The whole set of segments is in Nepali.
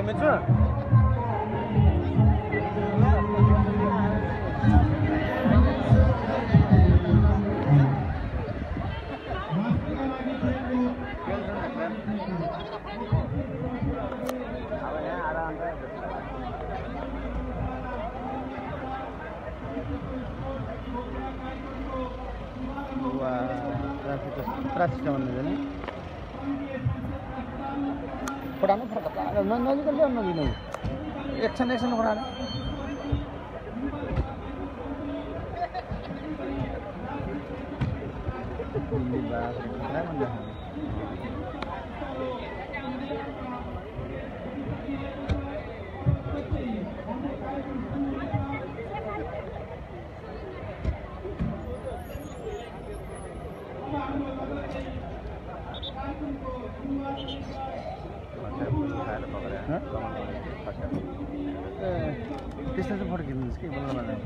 मित्र ट्राफिक भन्ने फोटानु फटा नजिक ल्याउनु नदिनु एकछिन फोटानु त्यस्तो चाहिँ फोटो खिच्नुहोस् कि बोल्नु मलाई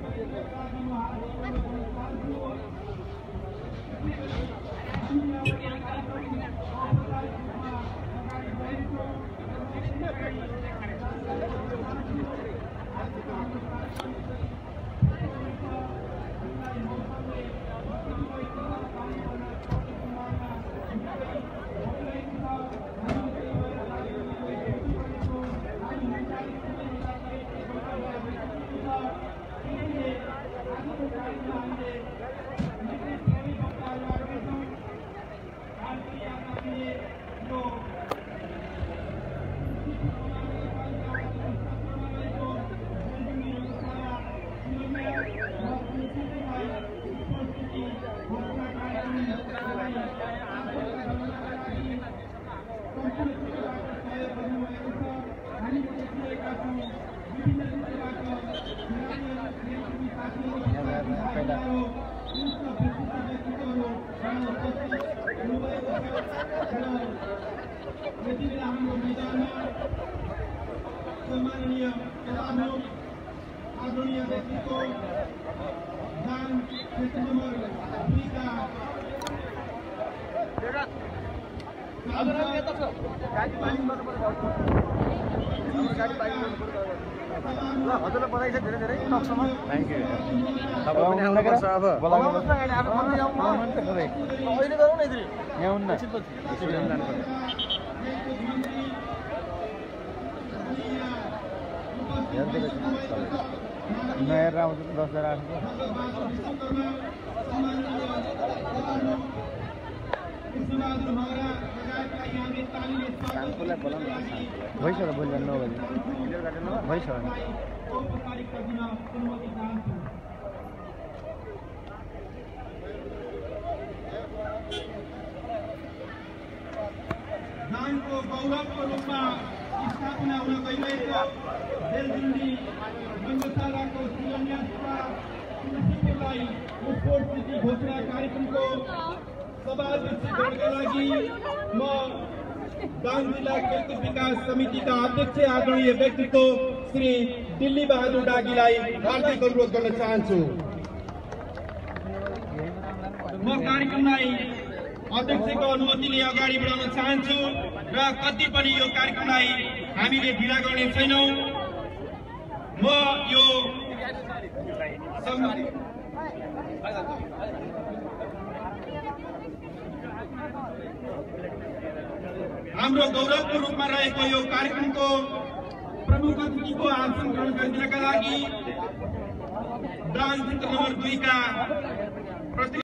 हजुरलाई बधाई छ धेरै धेरै टकसम्म थ्याङ्क यू तपाईँ पनि आउनुपर्छ अब अहिले गरौँ न यसरी यहाँ हुन्न नहेरेर आउँछ 10,008 शान्तलाई बोलाउनु भइसक्यो बोल्दा 9 बजे भइसक्यो दानको गौरवको रूपमा स्थापना हुन गइरहेको बेलजुन्डी रङ्गशालाको शिलान्यासका उद्देश्यलाई स्पोर्ट सिटी घोषणा कार्यक्रमको सभाध्यक्ष गर्नका लागि म दाङ जिल्ला खेलकुद विकास समितिका अध्यक्ष आदरणीय व्यक्तित्व श्री दिल्ली बहादुर डागीलाई हार्दिक अनुरोध गर्न चाहन्छु। म कार्यक्रमलाई अध्यक्षको अनुमतिले अगाडि बढाउन चाहन्छु र कति पनि यो कार्यक्रमलाई हामीले ढिला गर्ने छैनौं। म यो हाम्रो गौरवको रूपमा रहेको यो कार्यक्रमको प्रमुख अतिथिको आसन ग्रहण गरिदिनका लागि दाङ क्षेत्र नम्बर 2 का